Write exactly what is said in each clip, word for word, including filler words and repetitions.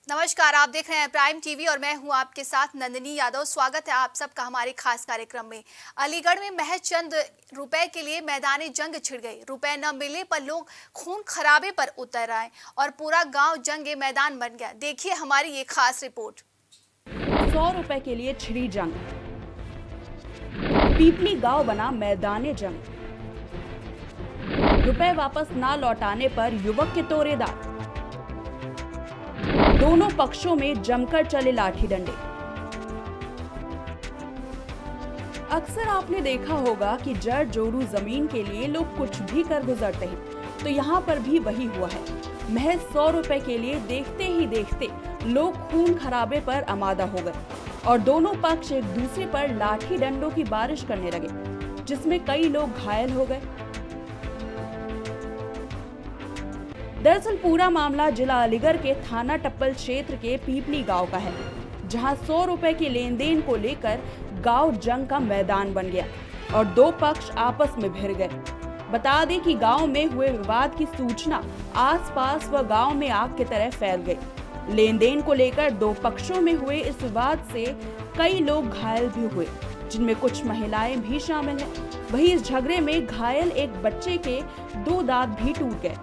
नमस्कार, आप देख रहे हैं प्राइम टीवी और मैं हूं आपके साथ नंदिनी यादव। स्वागत है आप सबका हमारे खास कार्यक्रम में। अलीगढ़ में महज चंद रुपए के लिए मैदानी जंग छिड़ गई। रुपए न मिलने पर लोग खून खराबे पर उतर आए और पूरा गांव जंग मैदान बन गया। देखिए हमारी ये खास रिपोर्ट। सौ रुपए के लिए छिड़ी जंग, पीपली गांव बना मैदानी जंग। रुपए वापस ना लौटाने पर युवक के तोड़ेदार। दोनों पक्षों में जमकर चले लाठी डंडे। अक्सर आपने देखा होगा कि जड़ जोरू जमीन के लिए लोग कुछ भी कर गुजरते हैं, तो यहाँ पर भी वही हुआ है। महज सौ रुपए के लिए देखते ही देखते लोग खून खराबे पर आमादा हो गए और दोनों पक्ष एक दूसरे पर लाठी डंडों की बारिश करने लगे, जिसमें कई लोग घायल हो गए। दरअसल पूरा मामला जिला अलीगढ़ के थाना टप्पल क्षेत्र के पीपली गांव का है, जहां सौ रुपए के लेन देन को लेकर गांव जंग का मैदान बन गया और दो पक्ष आपस में भिड़ गए। बता दें कि गांव में हुए विवाद की सूचना आसपास व गांव में आग की तरह फैल गई। लेन देन को लेकर दो पक्षों में हुए इस विवाद से कई लोग घायल भी हुए, जिनमें कुछ महिलाएं भी शामिल हैं। वहीं इस झगड़े में घायल एक बच्चे के दो दांत भी टूट गए।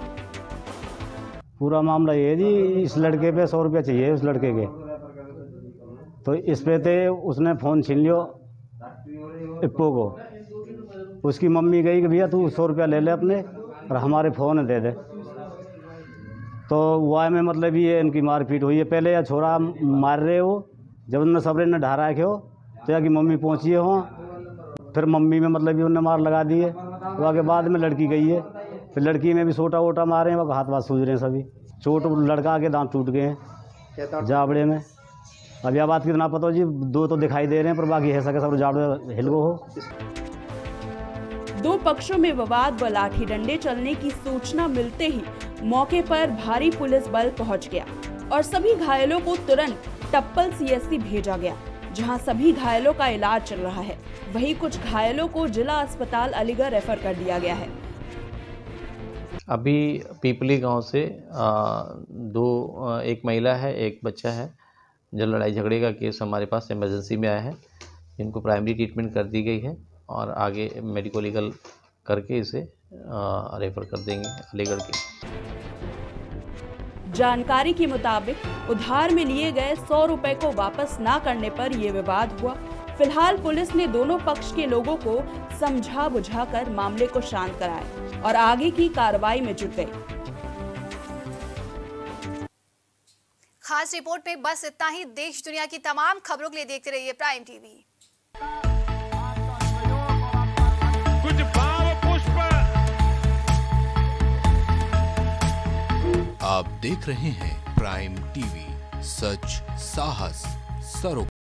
पूरा मामला ये जी, इस लड़के पे सौ रुपया चाहिए उस लड़के के, तो इस पे थे उसने फ़ोन छीन लियो इप्पो को। उसकी मम्मी गई कि भैया तू सौ रुपया ले ले अपने और हमारे फ़ोन दे दे। तो वाह में मतलब ये इनकी मारपीट हुई है। पहले या छोरा मार रहे हो, जब उन्होंने सबरे ने ढारा रखे हो तो या कि मम्मी पहुँची हो, फिर मम्मी में मतलब भी उन्होंने मार लगा दिए। तो आगे बाद में लड़की गई है, फिर लड़की में भी सोटा वोटा मारे हैं, वो हाथ वाथ सूझ रहे हैं सभी। चोट लड़का के दांत टूट गए हैं जाबड़े में। अब यह बात कितना पता हो जी, दो तो दिखाई दे रहे हैं पर बाकी है सके सब जाबड़े हिल गो हो। दो पक्षों में विवाद व लाठी डंडे चलने की सूचना मिलते ही मौके पर भारी पुलिस बल पहुंच गया और सभी घायलों को तुरंत टप्पल सीएससी भेजा गया, जहां सभी घायलों का इलाज चल रहा है। वहीं कुछ घायलों को जिला अस्पताल अलीगढ़ रेफर कर दिया गया है। अभी पीपली गांव से आ, दो आ, एक महिला है, एक बच्चा है, जो लड़ाई झगड़े का केस हमारे पास इमरजेंसी में आया है। इनको प्राइमरी ट्रीटमेंट कर दी गई है और आगे मेडिको लीगल करके इसे आ, रेफर कर देंगे अलीगढ़ के। जानकारी के मुताबिक उधार में लिए गए सौ रुपए को वापस ना करने पर यह विवाद हुआ। फिलहाल पुलिस ने दोनों पक्ष के लोगों को समझा बुझाकर मामले को शांत कराया और आगे की कार्रवाई में जुट गई। खास रिपोर्ट में बस इतना ही। देश दुनिया की तमाम खबरों के लिए देखते रहिए प्राइम टीवी। कुछ भाव पुष्प। आप देख रहे हैं प्राइम टीवी, सच साहस सरोकार।